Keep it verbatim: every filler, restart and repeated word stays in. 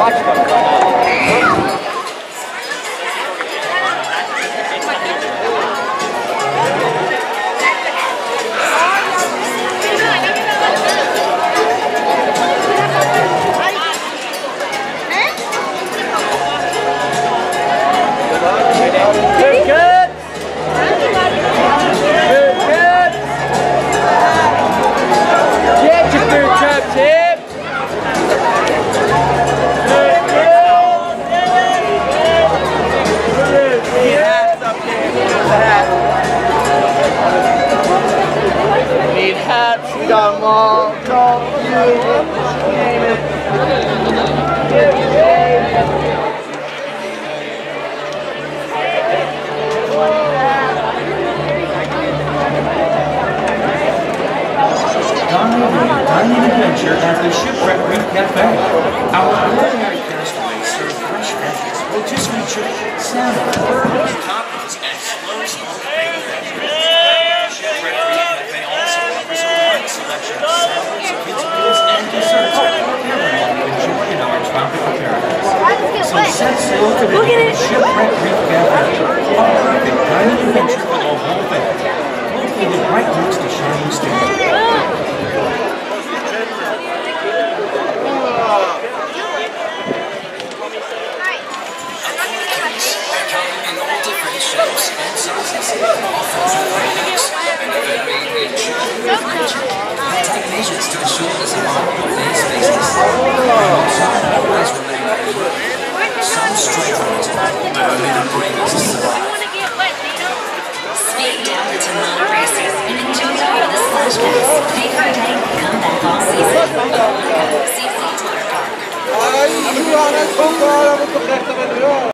watch them right now. We got them all. Call you. Name it. Dining adventure at the Shipwreck Reef Cafe. Our ordinary castaways serve fresh veggies, rotisserie chicken, salmon, burgers, tacos, and slow smoked bacon veggies. Shipwreck Reef Cafe also offers a wide selection of salads, kids' meals, and desserts. Everyone will enjoy in our tropical paradise. So set sail today to Shipwreck Reef Cafe. A perfect dining adventure for the whole family. Located right next to Shining Star.